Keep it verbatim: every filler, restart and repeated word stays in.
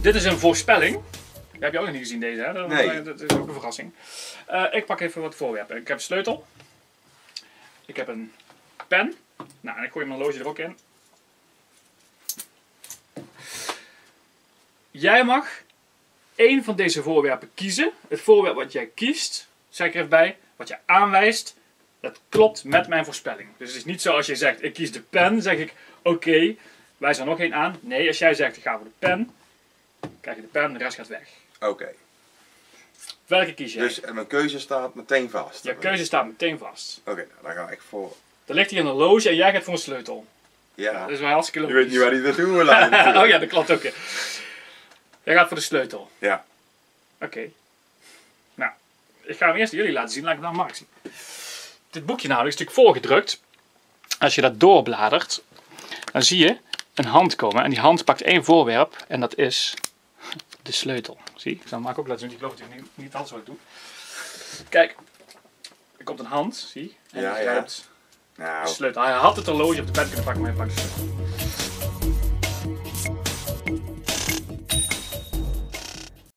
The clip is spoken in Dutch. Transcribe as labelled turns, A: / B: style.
A: Dit is een voorspelling. Die heb je ook nog niet gezien deze, hè? Dat,
B: Nee.
A: dat is ook een verrassing. Uh, ik pak even wat voorwerpen. Ik heb een sleutel. Ik heb een pen. Nou, en ik gooi mijn horloge er ook in. Jij mag één van deze voorwerpen kiezen. Het voorwerp wat jij kiest, zeg ik er even bij, wat je aanwijst, dat klopt met mijn voorspelling. Dus het is niet zo als je zegt, ik kies de pen, zeg ik, oké, okay, wijs er nog één aan. Nee, als jij zegt, ik ga voor de pen, krijg je de pen, de rest gaat weg.
B: Oké. Okay.
A: Welke kies jij?
B: Dus mijn keuze staat meteen vast?
A: Je keuze staat meteen vast.
B: Oké, okay, nou, dan ga ik voor...
A: Er ligt hier een horloge en jij gaat voor een sleutel.
B: Ja.
A: Dat is wel hartstikke logisch.
B: Je weet niet waar die naartoe wil laten.
A: Oh ja, dat klopt ook. Ja. Jij gaat voor de sleutel.
B: Ja.
A: Oké. Okay. Nou, ik ga hem eerst jullie laten zien. Laat ik het dan Mark zien. Dit boekje namelijk is natuurlijk voorgedrukt. Als je dat doorbladert, dan zie je een hand komen. En die hand pakt één voorwerp en dat is de sleutel. Zie je? Ik zal Mark ook laten zien. Ik geloof natuurlijk niet, niet alles wat ik doe. Kijk, er komt een hand, zie je? En
B: ja,
A: die
B: ja.
A: grijpt
B: Nou.
A: de sleutel. Hij had het horloge op de pen kunnen pakken, maar hij pakt de sleutel.